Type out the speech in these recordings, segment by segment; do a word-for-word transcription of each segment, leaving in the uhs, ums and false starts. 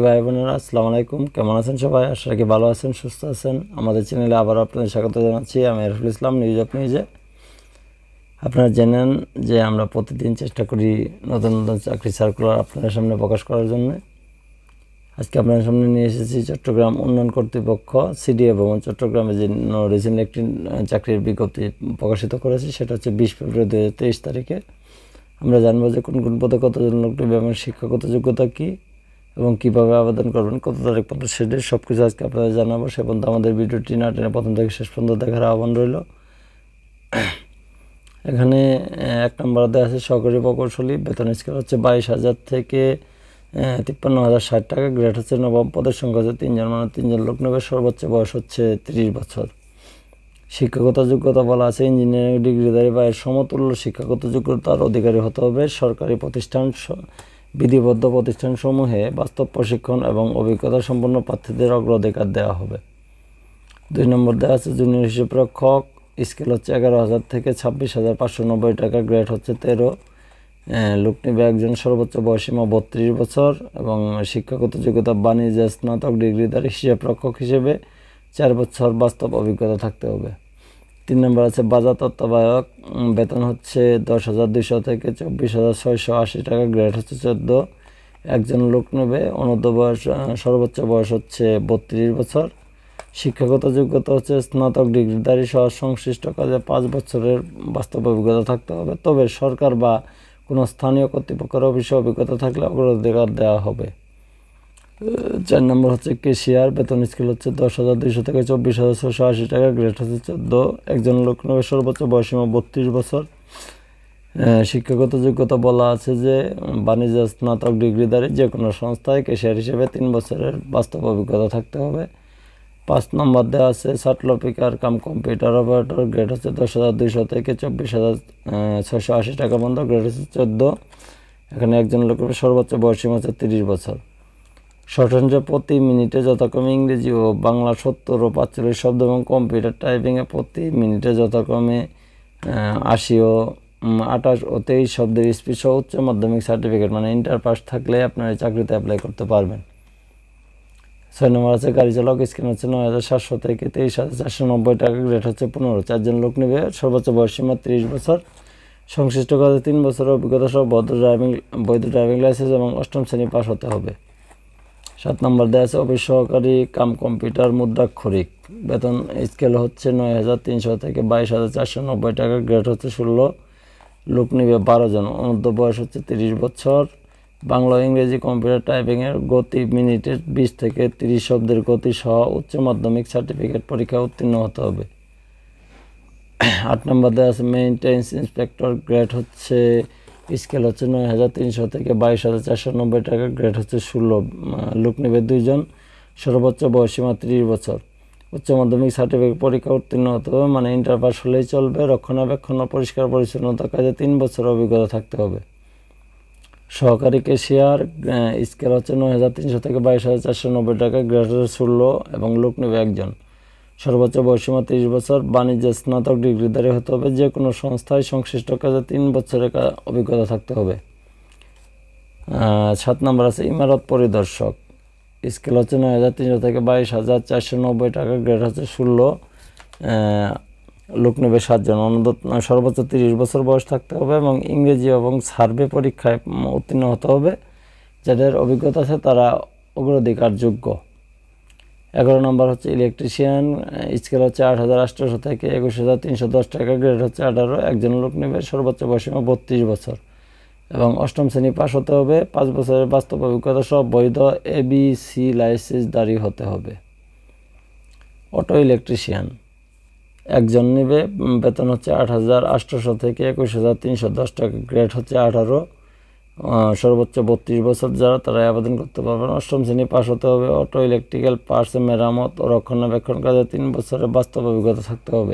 ভাই বোনেরা, আসসালামু আলাইকুম। কেমন আছেন সবাই? আশা রাখি ভালো আছেন, সুস্থ আছেন। আমাদের চ্যানেলে আবার আপনাদের স্বাগত জানাচ্ছি। আমি আরিফুল ইসলাম, নিউজ অফ নিউজে। আপনারা জানেন যে আমরা প্রতিদিন চেষ্টা করি নতুন নতুন চাকরি সার্কুলার আপনাদের সামনে প্রকাশ করার জন্য। আজকে আপনাদের সামনে নিয়ে এসেছি চট্টগ্রাম উন্নয়ন কর্তৃপক্ষ সিডিএ ভবন চট্টগ্রামে যে রিসেন্টলি একটি চাকরির বিজ্ঞপ্তি প্রকাশিত করেছে, সেটা হচ্ছে বিশ ফেব্রুয়ারি দু হাজার তেইশ তারিখে। আমরা জানবো যে কোন কোন পদে কতজন লোক নেবে এবং শিক্ষাগত যোগ্যতা কী এবং কীভাবে আবেদন করবেন, কত তারিখ পর্যন্ত সেটির সব কিছু আজকে আপনাদের জানাবো। সে পর্যন্ত আমাদের ভিডিওটি না টেনে প্রথম থেকে শেষ পর্যন্ত দেখার আহ্বান রইল। এখানে এক নম্বর দেওয়া আছে সহকারী প্রকৌশলী, বেতন স্কেল হচ্ছে বাইশ হাজার থেকে তিপ্পান্ন হাজার ষাট টাকা। গ্রেড হচ্ছে নবম, পদের সংখ্যা হচ্ছে তিনজন, মানে তিনজন লোক নেবে। সর্বোচ্চ বয়স হচ্ছে তিরিশ বছর। শিক্ষাগত যোগ্যতা বলা আছে ইঞ্জিনিয়ারিং ডিগ্রিধারী বা এর সমতুল্য শিক্ষাগত যোগ্যতার অধিকারী হতে হবে। সরকারি প্রতিষ্ঠান, বিধিবদ্ধ প্রতিষ্ঠানসমূহে বাস্তব প্রশিক্ষণ এবং অভিজ্ঞতা সম্পন্ন প্রার্থীদের অগ্রাধিকার দেওয়া হবে। দুই নম্বর দেওয়া আছে জুনিয়র হিসাবরক্ষক, স্কেল হচ্ছে এগারো হাজার থেকে ছাব্বিশ হাজার পাঁচশো নব্বই টাকা। গ্রেড হচ্ছে তেরো, লোক নেবে একজন। সর্বোচ্চ বয়সীমা বত্রিশ বছর এবং শিক্ষাগত যোগ্যতা বাণিজ্য স্নাতক ডিগ্রিধারী হিসাবরক্ষক হিসেবে চার বছর বাস্তব অভিজ্ঞতা থাকতে হবে। তিন নম্বর আছে বাজার তত্ত্বাবধায়ক, বেতন হচ্ছে দশ হাজার দুইশো থেকে চব্বিশ হাজার ছয়শো আশি টাকা। গ্রেড হচ্ছে চোদ্দো, একজন লোক নেবে। অনূর্ধ্ব বয়স, সর্বোচ্চ বয়স হচ্ছে বত্রিশ বছর। শিক্ষাগত যোগ্যতা হচ্ছে স্নাতক ডিগ্রিধারী সহ সংশ্লিষ্ট কাজে পাঁচ বছরের বাস্তব অভিজ্ঞতা থাকতে হবে, তবে সরকার বা কোনো স্থানীয় কর্তৃপক্ষের অফিসে অভিজ্ঞতা থাকলে অগ্রাধিকার দেওয়া হবে। চার নম্বর হচ্ছে কেশিয়ার, বেতন স্কেল হচ্ছে দশ হাজার দুইশো থেকে চব্বিশ হাজার ছশো আশি টাকা। গ্রেড হচ্ছে চোদ্দো, একজন লোক নেবে। সর্বোচ্চ বয়সীমা বত্রিশ বছর। শিক্ষাগত যোগ্যতা বলা আছে যে বাণিজ্য স্নাতক ডিগ্রিধারী যে কোনো সংস্থায় কেশিয়ার হিসেবে তিন বছরের বাস্তব অভিজ্ঞতা থাকতে হবে। পাঁচ নম্বর দেওয়া আছে সার্টলপিকার কাম কম্পিউটার অপারেটর, গ্রেড হচ্ছে দশ হাজার দুইশো থেকে চব্বিশ হাজার ছশো আশি টাকা পর্যন্ত। গ্রেড হচ্ছে চোদ্দো, এখানে একজন লোকের সর্বোচ্চ বয়সীমা হচ্ছে তিরিশ বছর। শতাংশ প্রতি মিনিটে যথাক্রমে ইংরেজি ও বাংলা সত্তর ও পাঁচচল্লিশ শব্দ এবং কম্পিউটার টাইপিংয়ে প্রতি মিনিটে যথাক্রমে আশি ও আঠাশ ও তেইশ শব্দের স্পিড সহ উচ্চ মাধ্যমিক সার্টিফিকেট মানে ইন্টার পাস থাকলে আপনার এই চাকরিতে অ্যাপ্লাই করতে পারবেন। ছয় নম্বর আছে গাড়ি চালক, স্কেল হচ্ছে নয় হাজার সাতশো থেকে তেইশ হাজার চারশো নব্বই টাকা। গ্রেড হচ্ছে পনেরো, চারজন লোক নেবে। সর্বোচ্চ বয়সীমা তিরিশ বছর। সংশ্লিষ্ট কাজে তিন বছরের অভিজ্ঞতা সহ বৈধ ড্রাইভিং বৈধ ড্রাইভিং লাইসেন্স এবং অষ্টম শ্রেণী পাস হতে হবে। সাত নম্বর দেওয়া আছে অফিস সহকারী কাম কম্পিউটার মুদ্রাক্ষরিক, বেতন স্কেল হচ্ছে নয় হাজার তিনশো থেকে বাইশ হাজার চারশো নব্বই টাকা। গ্রেড হচ্ছে ষোলো, লোক নেবে বারো জন। অনূর্ধ্ব বয়স হচ্ছে তিরিশ বছর। বাংলা ও ইংরেজি কম্পিউটার টাইপিংয়ের গতি মিনিটে বিশ থেকে তিরিশ শব্দের গতি সহ উচ্চ মাধ্যমিক সার্টিফিকেট পরীক্ষা উত্তীর্ণ হতে হবে। আট নম্বর দেওয়া আছে মেইনটেন্স ইন্সপেক্টর, গ্রেড হচ্ছে স্কেল হচ্ছে নয় হাজার তিনশো থেকে বাইশ হাজার চারশো নব্বই টাকা। গ্রেড হচ্ছে ষোলো, লোক নেবে দুইজন। সর্বোচ্চ বয়সীমা তিরিশ বছর। উচ্চ মাধ্যমিক সার্টিফিকেট পরীক্ষা উত্তীর্ণ হতে হবে, মানে ইন্টার পাস হলেই চলবে। রক্ষণাবেক্ষণ ও পরিষ্কার পরিচ্ছন্নতার কাজে তিন বছর অভিজ্ঞতা থাকতে হবে। সহকারী কেশিয়ার, স্কেল হচ্ছে নয় হাজার তিনশো থেকে বাইশ হাজার চারশো নব্বই টাকা। গ্রেড হচ্ছে ষোলো এবং লোক নেবে একজন। সর্বোচ্চ বয়সীমা তিরিশ বছর। বাণিজ্য স্নাতক ডিগ্রিধারী হতে হবে। যে কোনো সংস্থায় সংশ্লিষ্ট কাজে তিন বছরের অভিজ্ঞতা থাকতে হবে। সাত নম্বর আছে ইমারত পরিদর্শক, স্কেল হচ্ছে নয় হাজার তিনশো থেকে বাইশ হাজার চারশো নব্বই টাকা। গ্রেড হচ্ছে ষোলো, লোক নেবে সাতজন। অনূর্ধ্ব সর্বোচ্চ তিরিশ বছর বয়স থাকতে হবে এবং ইংরেজি এবং সার্ভে পরীক্ষায় উত্তীর্ণ হতে হবে। যাদের অভিজ্ঞতা আছে তারা অগ্রাধিকার যোগ্য। এগারো নম্বর হচ্ছে ইলেকট্রিশিয়ান, স্কেল হচ্ছে আট হাজার আটশোশো থেকে একুশ হাজার তিনশো দশ টাকা। গ্রেড হচ্ছে আঠারো, একজন লোক নেবে। সর্বোচ্চ বয়সীমা বত্রিশ বছর এবং অষ্টম শ্রেণী পাস হতে হবে। পাঁচ বছরের বাস্তব অভিজ্ঞতা সব বৈধ এবিসি লাইসেন্সধারী হতে হবে। অটো ইলেকট্রিশিয়ান, একজন নেবে। বেতন হচ্ছে আট হাজার আটশোশো থেকে একুশ হাজার তিনশো দশ টাকা। গ্রেড হচ্ছে আঠারো, সর্বোচ্চ বত্রিশ বছর। যারা তারা আবেদন করতে পারবেন। অষ্টম শ্রেণী পাস হতে হবে। অটো ইলেকট্রিক্যাল পার্টসে মেরামত ও রক্ষণাবেক্ষণ কাজে তিন বছরের বাস্তব অভিজ্ঞতা থাকতে হবে।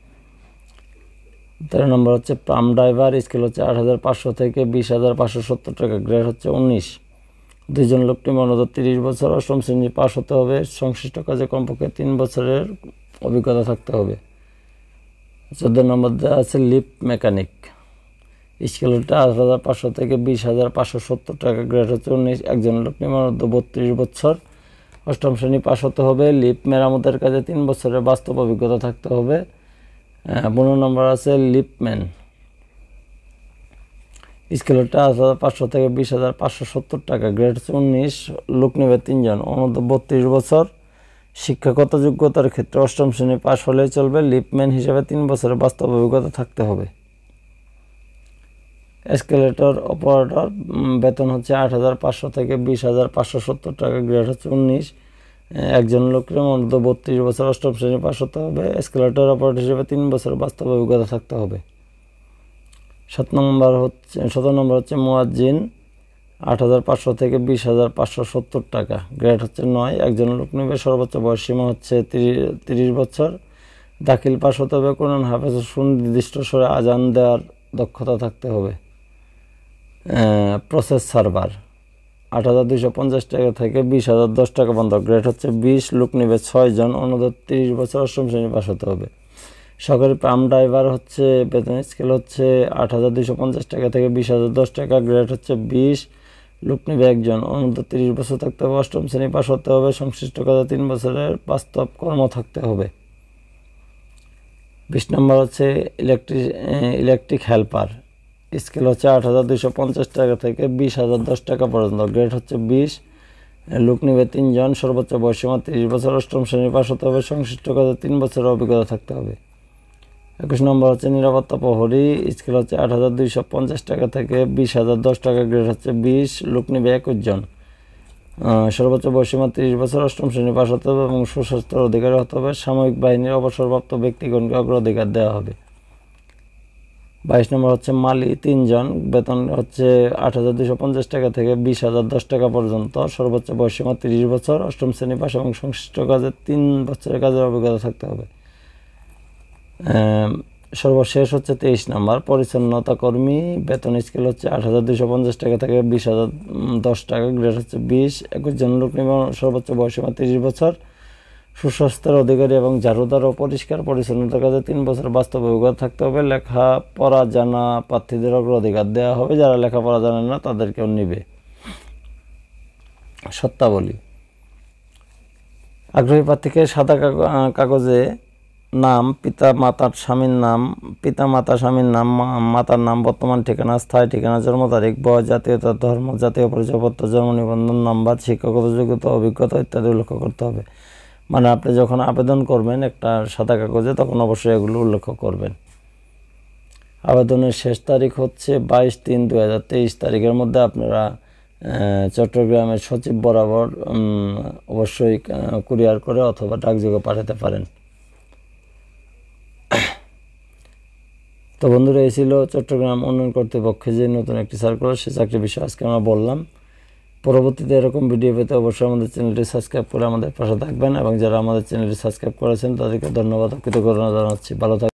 তেরো নম্বর হচ্ছে পাম্প ড্রাইভার, স্কেল হচ্ছে আট হাজার পাঁচশো থেকে বিশ হাজার পাঁচশো সত্তর টাকা। গ্রেড হচ্ছে উনিশ, দুইজন লোকটি মনোনীত তিরিশ বছর। অষ্টম শ্রেণী পাস হতে হবে। সংশ্লিষ্ট কাজে কমপক্ষে তিন বছরের অভিজ্ঞতা থাকতে হবে। চোদ্দ নম্বর দেওয়া আছে লিফট মেকানিক, স্কেলটা আট হাজার পাঁচশো থেকে বিশ হাজার পাঁচশো সত্তর টাকা, গ্রেড হচ্ছে উনিশ, একজন লোক নিম্নমধ্য বত্রিশ বছর, অষ্টম শ্রেণী পাস হতে হবে, লিফট মেরামতের কাজে তিন বছরের বাস্তব অভিজ্ঞতা থাকতে হবে। পনেরো নম্বর আছে লিফটম্যান, স্কেলটা আট হাজার পাঁচশো থেকে বিশ হাজার পাঁচশো সত্তর টাকা, গ্রেড হচ্ছে উনিশ, লোক নেবে তিনজন, অনূর্ধ্ব বত্রিশ বছর, শিক্ষাগত যোগ্যতার ক্ষেত্রে অষ্টম শ্রেণী পাস হলেই চলবে, লিফটম্যান হিসেবে তিন বছরের বাস্তব অভিজ্ঞতা থাকতে হবে। এসকেলেটর অপারেটর, বেতন হচ্ছে আট হাজার পাঁচশো থেকে বিশ হাজার পাঁচশো সত্তর টাকা, গ্রেড হচ্ছে উনিশ, একজন লোকের অনূর্ধ্ব বত্রিশ বছর, অষ্টম শ্রেণী পাস হতে হবে, এসকেলেটর অপারেটর হিসেবে তিন বছরের বাস্তব অভিজ্ঞতা থাকতে হবে। সাত নম্বর হচ্ছে সতেরো নম্বর হচ্ছে মুয়াজ্জিন, আট হাজার পাঁচশো থেকে বিশ হাজার পাঁচশো সত্তর টাকা, গ্রেড হচ্ছে নয়, একজন লোক নেবে, সর্বোচ্চ বয়স সীমা হচ্ছে তিরিশ বছর, দাখিল পাস হতে হবে, কোরআন হাফেজ সুনির্দিষ্ট স্বরে আজান দেওয়ার দক্ষতা থাকতে হবে। প্রসেস সার্ভার, আট হাজার দুইশো পঞ্চাশ টাকা থেকে বিশ হাজার দশ টাকা পর্যন্ত, গ্রেড হচ্ছে বিশ, লোক নেবে ছয় জন, অনূর্ধ্ব তিরিশ বছর, অষ্টম শ্রেণী পাস হতে হবে। সরকারি পাম্প ড্রাইভার হচ্ছে বেতন স্কেল হচ্ছে আট হাজার দুইশো পঞ্চাশ টাকা থেকে বিশ হাজার দশ টাকা, গ্রেড হচ্ছে বিশ, লোক নেবে একজন, অনূর্ধ্ব তিরিশ বছর থাকতে হবে, অষ্টম শ্রেণী পাস হতে হবে, সংশ্লিষ্ট কাজে তিন বছরের বাস্তব কর্ম থাকতে হবে। বিশ নম্বর হচ্ছে ইলেকট্রিক ইলেকট্রিক হেল্পার, স্কেল হচ্ছে আট হাজার দুইশো পঞ্চাশ টাকা থেকে বিশ হাজার দশ টাকা পর্যন্ত, গ্রেড হচ্ছে বিশ, লোক নেবে তিনজন, সর্বোচ্চ বয়সীমা তিরিশ বছর, অষ্টম শ্রেণী পাস হতে হবে, সংশ্লিষ্ট কাজে তিন বছরের অভিজ্ঞতা থাকতে হবে। একুশ নম্বর হচ্ছে নিরাপত্তা প্রহরী, স্কেল হচ্ছে আট হাজার দুইশো পঞ্চাশ টাকা থেকে বিশ হাজার দশ টাকা, গ্রেড হচ্ছে বিশ, লোক নেবে একুশ জন, সর্বোচ্চ বয়সীমা তিরিশ বছর, অষ্টম শ্রেণী পাস হতে হবে এবং সুস্বাস্থ্যের অধিকারী হতে হবে। সাময়িক বাহিনীর অবসরপ্রাপ্ত ব্যক্তিগণকে অগ্রাধিকার দেওয়া হবে। বাইশ নম্বর হচ্ছে মালি, তিনজন, বেতন হচ্ছে আট হাজার দুইশো পঞ্চাশ টাকা থেকে বিশ হাজার দশ টাকা পর্যন্ত, সর্বোচ্চ বয়সীমা তিরিশ বছর, অষ্টম শ্রেণী পাস এবং সংশ্লিষ্ট কাজে তিন বছরের কাজের অভিজ্ঞতা থাকতে হবে। সর্বশেষ হচ্ছে তেইশ নম্বর পরিচ্ছন্নতা কর্মী, বেতন স্কেল হচ্ছে আট হাজার দুইশো পঞ্চাশ টাকা থেকে বিশ হাজার দশ টাকা, গ্রেড হচ্ছে বিশ, একুশ জন লোক নিবে, সর্বোচ্চ বয়সীমা তিরিশ বছর, সুস্বাস্থ্যের অধিকারী এবং ঝাড়ুদার ও পরিষ্কার পরিচ্ছন্নতার কাজে তিন বছর বাস্তব অভিজ্ঞতা থাকতে হবে। লেখাপড়া জানা প্রার্থীদের অগ্রাধিকার দেওয়া হবে, যারা লেখাপড়া জানেন না তাদেরকেও নিবে। শর্তাবলী, আগ্রহী প্রার্থীকে সাদা কাগজে নাম, পিতা মাতার স্বামীর নাম, পিতা মাতা স্বামীর নাম, মাতার নাম, বর্তমান ঠিকানা, স্থায়ী ঠিকানা, জন্ম তারিখ, বয়স, জাতীয়তা, ধর্ম, জাতীয় পরিচয়পত্র, জন্ম নিবন্ধন নাম্বার, শিক্ষাগত যোগ্যতা, অভিজ্ঞতা ইত্যাদি উল্লেখ করতে হবে। মানে আপনি যখন আবেদন করবেন একটা সাদা কাগজে, তখন অবশ্যই এগুলো উল্লেখ করবেন। আবেদনের শেষ তারিখ হচ্ছে বাইশ তিন দুই হাজার তেইশ তারিখের মধ্যে আপনারা চট্টগ্রামের সচিব বরাবর অবশ্যই কুরিয়ার করে অথবা ডাকযোগে পাঠাতে পারেন। তো বন্ধুরা, এই ছিল চট্টগ্রাম উন্নয়ন কর্তৃপক্ষের যে নতুন একটি সার্কুলার, সে চাকরির বিষয়ে আজকে আমরা বললাম। পরবর্তীতে এরকম ভিডিও পেতে অবশ্যই আমাদের চ্যানেলটি সাবস্ক্রাইব করে আমাদের পাশে থাকবেন, এবং যারা আমাদের চ্যানেলটি সাবস্ক্রাইব করেছেন তাদেরকে ধন্যবাদ ও কৃতজ্ঞতা জানাচ্ছি। ভালো থাকবেন।